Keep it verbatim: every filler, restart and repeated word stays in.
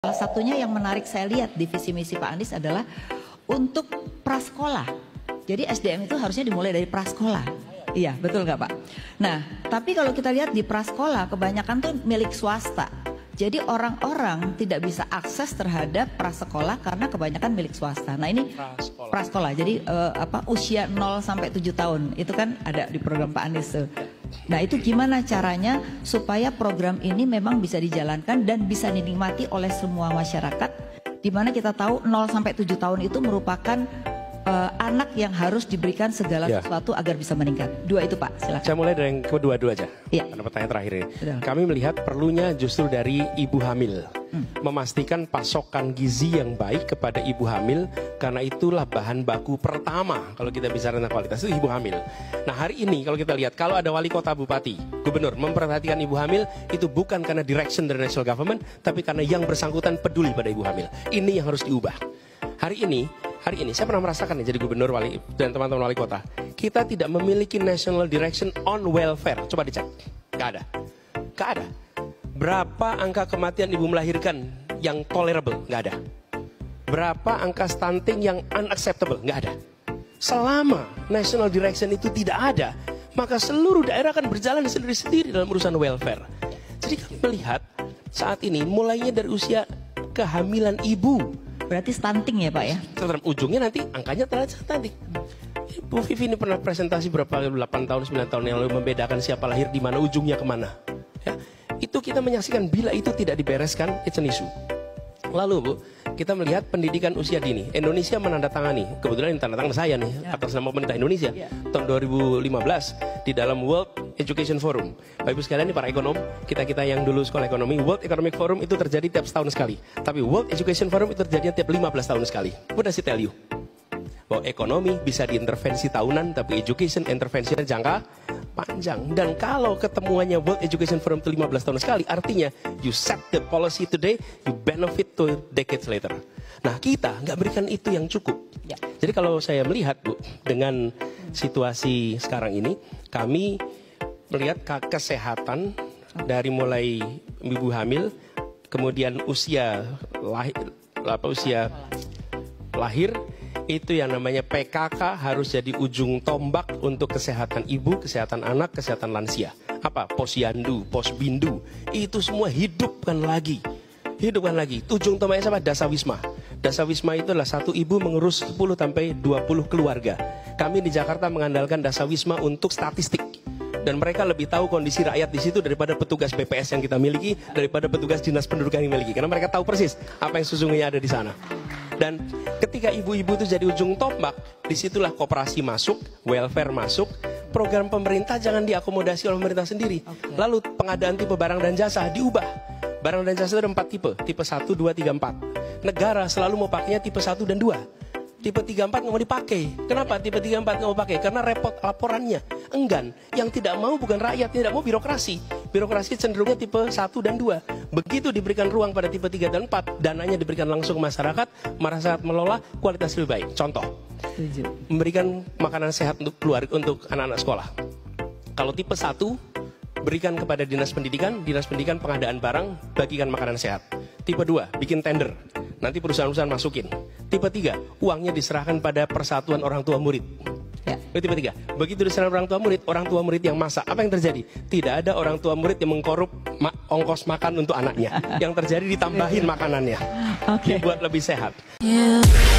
Salah satunya yang menarik saya lihat di visi misi Pak Anies adalah untuk prasekolah. Jadi S D M itu harusnya dimulai dari prasekolah. Iya, betul nggak Pak? Nah, tapi kalau kita lihat di prasekolah kebanyakan tuh milik swasta. Jadi orang-orang tidak bisa akses terhadap prasekolah karena kebanyakan milik swasta. Nah ini prasekolah. prasekolah. Jadi uh, apa usia nol sampai tujuh tahun itu kan ada di program Pak Anies tuh. Nah itu gimana caranya supaya program ini memang bisa dijalankan dan bisa dinikmati oleh semua masyarakat. Dimana kita tahu nol sampai tujuh tahun itu merupakan Uh, anak yang harus diberikan segala ya. sesuatu agar bisa meningkat. Dua itu Pak, silakan. Saya mulai dari yang kedua dulu aja. Ya. Karena pertanyaan terakhir ini. Betul. Kami melihat perlunya justru dari ibu hamil. Hmm. Memastikan pasokan gizi yang baik kepada ibu hamil. Karena itulah bahan baku pertama kalau kita bicara tentang kualitas itu ibu hamil. Nah hari ini kalau kita lihat, kalau ada wali kota, bupati, gubernur memperhatikan ibu hamil, itu bukan karena direction dari national government, tapi karena yang bersangkutan peduli pada ibu hamil. Ini yang harus diubah. Hari ini Hari ini saya pernah merasakan nih jadi gubernur wali dan teman-teman wali kota. Kita tidak memiliki national direction on welfare. Coba dicek. Gak ada. Gak ada. Berapa angka kematian ibu melahirkan yang tolerable? Gak ada. Berapa angka stunting yang unacceptable? Gak ada. Selama national direction itu tidak ada, maka seluruh daerah akan berjalan sendiri-sendiri dalam urusan welfare. Jadi kami melihat saat ini mulainya dari usia kehamilan ibu. Berarti stunting ya Pak ya? Terus ujungnya nanti angkanya terlalu stunting. Bu Vivi ini pernah presentasi berapa delapan tahun sembilan tahun yang lalu membedakan siapa lahir di mana, ujungnya kemana. Ya, itu kita menyaksikan bila itu tidak dibereskan, it's an issue. Lalu Bu, kita melihat pendidikan usia dini. Indonesia menandatangani, kebetulan ini tanda tangan saya nih, ya. atas nama pemerintah Indonesia, ya. tahun dua ribu lima belas di dalam World Education Forum. Bapak Ibu sekalian, ini para ekonom, kita-kita yang dulu sekolah ekonomi, World Economic Forum itu terjadi tiap setahun sekali. Tapi World Education Forum itu terjadi tiap lima belas tahun sekali. What does it tell you? Bahwa ekonomi bisa diintervensi tahunan, tapi education intervensinya jangka panjang. Dan kalau ketemuannya World Education Forum itu lima belas tahun sekali, artinya you set the policy today, you benefit to decades later. Nah kita nggak berikan itu yang cukup. Ya. Jadi kalau saya melihat Bu, dengan situasi sekarang ini, kami melihat kesehatan dari mulai ibu hamil, kemudian usia lahir, apa usia lahir, itu yang namanya P K K harus jadi ujung tombak untuk kesehatan ibu, kesehatan anak, kesehatan lansia. Apa? Posyandu, posbindu, itu semua hidupkan lagi. Hidupkan lagi. Ujung tombaknya apa? Dasawisma. Dasawisma itu adalah satu ibu mengurus sepuluh sampai dua puluh keluarga. Kami di Jakarta mengandalkan Dasawisma untuk statistik. Dan mereka lebih tahu kondisi rakyat di situ daripada petugas B P S yang kita miliki, daripada petugas dinas pendudukan yang miliki. Karena mereka tahu persis apa yang sesungguhnya ada di sana. Dan ketika ibu-ibu itu jadi ujung tombak, disitulah koperasi masuk, welfare masuk, program pemerintah jangan diakomodasi oleh pemerintah sendiri. Okay. Lalu pengadaan tipe barang dan jasa diubah. Barang dan jasa itu ada empat tipe, tipe satu, dua, tiga, empat. Negara selalu mau pakainya tipe satu dan dua. Tipe tiga empat nggak mau dipakai. Kenapa tipe tiga empat nggak mau pakai? Karena repot laporannya. Enggan. Yang tidak mau bukan rakyat, tidak mau birokrasi. Birokrasi cenderungnya tipe satu dan dua. Begitu diberikan ruang pada tipe tiga dan empat, dananya diberikan langsung ke masyarakat, masyarakat melola, kualitas lebih baik. Contoh, memberikan makanan sehat untuk keluarga, untuk anak-anak sekolah. Kalau tipe satu, berikan kepada dinas pendidikan, dinas pendidikan pengadaan barang, bagikan makanan sehat. Tipe dua, bikin tender. Nanti perusahaan-perusahaan masukin. Tipe tiga, uangnya diserahkan pada persatuan orang tua murid. Ya. Tipe tiga, begitu diserahkan orang tua murid, orang tua murid yang masak. Apa yang terjadi? Tidak ada orang tua murid yang mengkorup ma ongkos makan untuk anaknya. Yang terjadi ditambahin makanannya. Okay. Dibuat lebih sehat. Yeah.